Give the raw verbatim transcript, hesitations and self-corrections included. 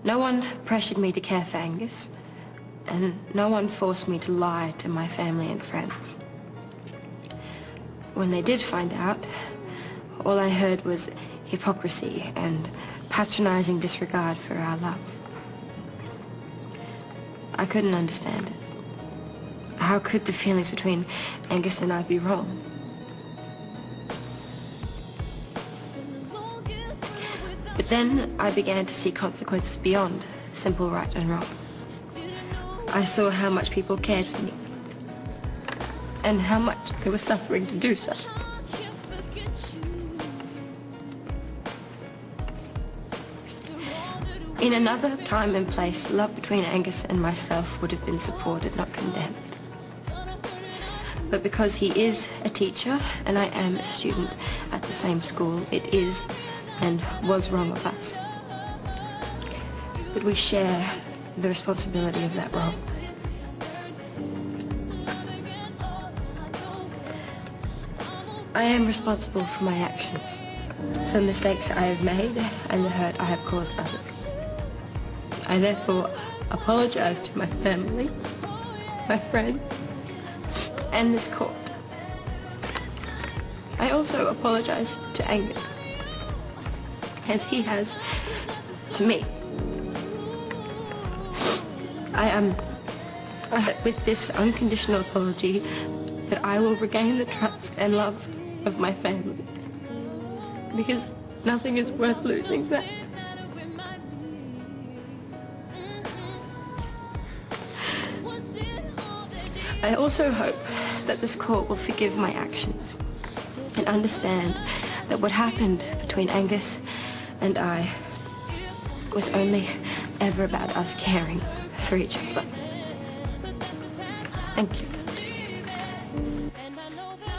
No one pressured me to care for Angus, and no one forced me to lie to my family and friends. When they did find out, all I heard was hypocrisy and patronizing disregard for our love. I couldn't understand it. How could the feelings between Angus and I be wrong? But then I began to see consequences beyond simple right and wrong. I saw how much people cared for me, and how much they were suffering to do so. In another time and place, love between Angus and myself would have been supported, not condemned. But because he is a teacher and I am a student at the same school, it is and was wrong of us. But we share the responsibility of that wrong. I am responsible for my actions, for mistakes I have made and the hurt I have caused others. I therefore apologize to my family, my friends, and this court. I also apologize to Angus, as he has to me. I am, uh, with this unconditional apology, that I will regain the trust and love of my family, because nothing is worth losing that. I also hope that this court will forgive my actions and understand that what happened between Angus and I was only ever about us caring for each other. Thank you.